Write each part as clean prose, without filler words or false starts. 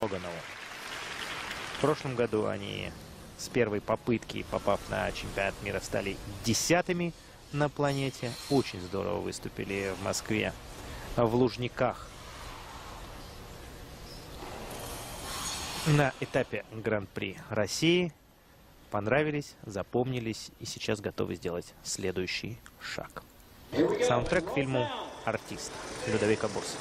Логанову. В прошлом году они с первой попытки, попав на чемпионат мира, стали 10-ми на планете. Очень здорово выступили в Москве, в Лужниках, на этапе Гран-при России. Понравились, запомнились и сейчас готовы сделать следующий шаг. Саундтрек к фильму «Артист» Людовика Бурса.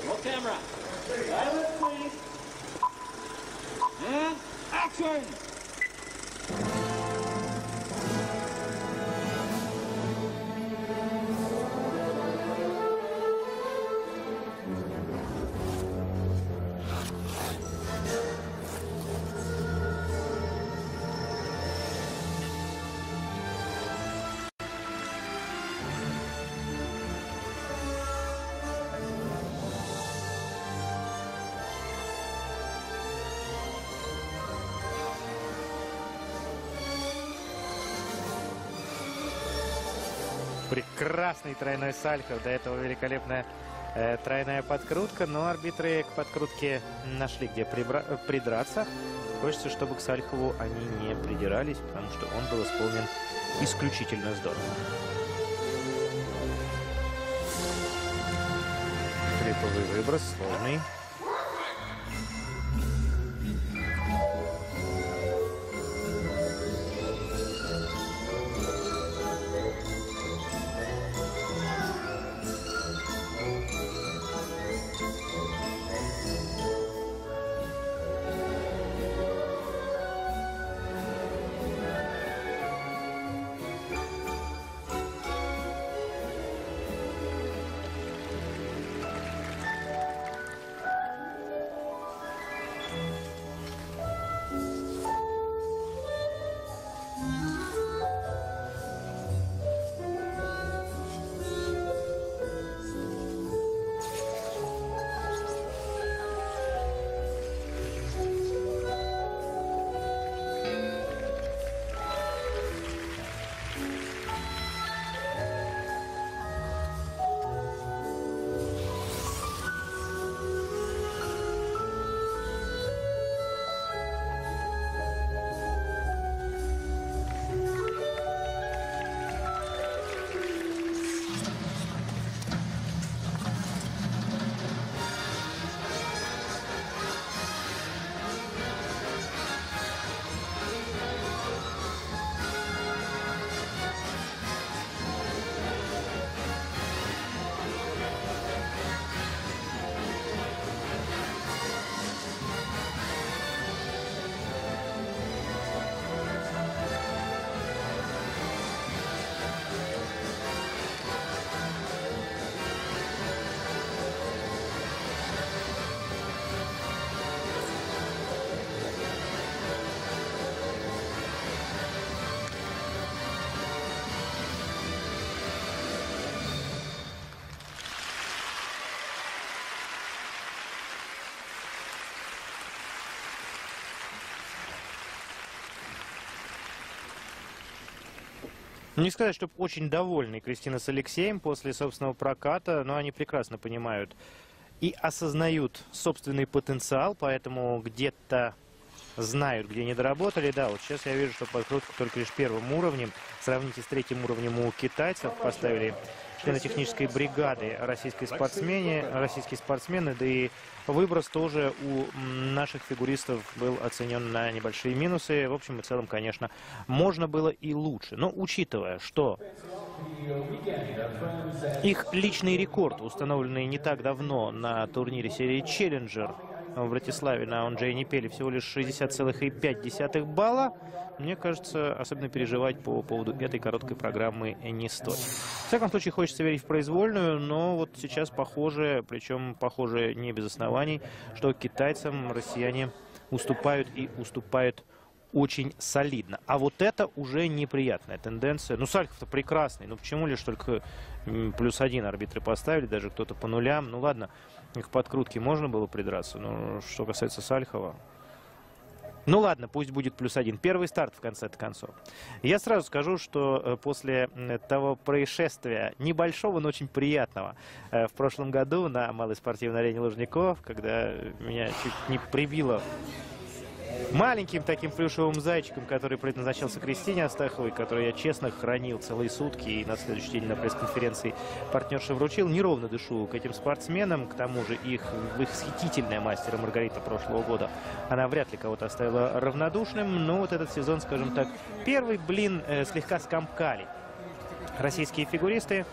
Прекрасный тройной сальхов. До этого великолепная тройная подкрутка. Но арбитры к подкрутке нашли, где придраться. Хочется, чтобы к сальхову они не придирались, потому что он был исполнен исключительно здорово. Флиповый выброс, сложный. Не сказать, чтобы очень довольны Кристина с Алексеем после собственного проката, но они прекрасно понимают и осознают собственный потенциал, поэтому где-то знают, где не доработали. Да, вот сейчас я вижу, что подкрутка только лишь первым уровнем. Сравните с третьим уровнем у китайцев. Поставили члены технической бригады российские спортсмены, да и выброс тоже у наших фигуристов был оценен на небольшие минусы. В общем и целом, конечно, можно было и лучше. Но учитывая, что их личный рекорд, установленный не так давно на турнире серии «Челленджер» в Братиславе на Онджее Непеле, всего лишь 60,5 балла, мне кажется, особенно переживать по поводу этой короткой программы не стоит. В всяком случае, хочется верить в произвольную, но вот сейчас похоже, причем похоже не без оснований, что китайцам россияне уступают и уступают очень солидно. А вот это уже неприятная тенденция. Ну, Сальхов-то прекрасный, ну почему лишь только +1 арбитры поставили, даже кто-то по нулям. Ну ладно, к подкрутке можно было придраться, но что касается Сальхова, Ну ладно, пусть будет +1. Первый старт в конце-то концов. Я сразу скажу, что после того происшествия, небольшого, но очень приятного, в прошлом году на малой спортивной арене Лужников, когда меня чуть не прибило маленьким таким плюшевым зайчиком, который предназначался Кристине Астаховой, который я честно хранил целые сутки и на следующий день на пресс-конференции партнерши вручил. Неровно дышу к этим спортсменам, к тому же их восхитительная мастер Маргарита прошлого года, она вряд ли кого-то оставила равнодушным, но вот этот сезон, скажем так, первый блин слегка скомкали российские фигуристы.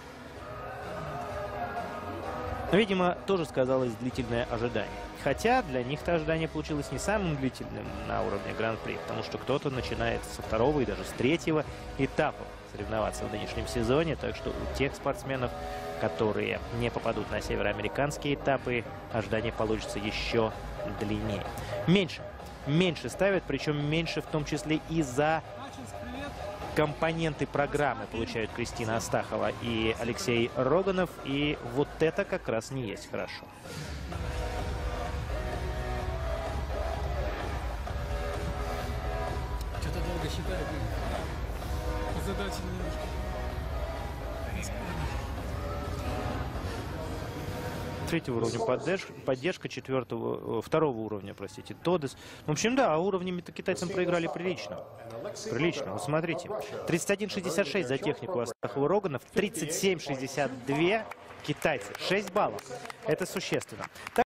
Видимо, тоже сказалось длительное ожидание. Хотя для них-то ожидание получилось не самым длительным на уровне Гран-при, потому что кто-то начинает со второго и даже с третьего этапа соревноваться в нынешнем сезоне. Так что у тех спортсменов, которые не попадут на североамериканские этапы, ожидание получится еще длиннее. Меньше ставят, причем меньше в том числе и за компоненты программы получают Кристина Астахова и Алексей Роганов. И вот это как раз не есть хорошо. Что-то долго считаю. Задача немножко. Третьего уровня поддержка, второго уровня, простите, Тодес. В общем, да, уровнями-то китайцам проиграли прилично. Прилично, вот смотрите. 31-66 за технику Астахова Роганов, 37-62 китайцы. 6 баллов. Это существенно.